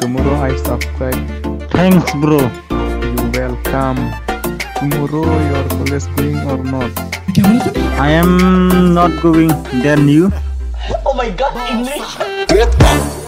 Tomorrow I subscribe. Thanks, bro. You welcome. Tomorrow your college going or not? I am not going. Then you? Oh my god, English!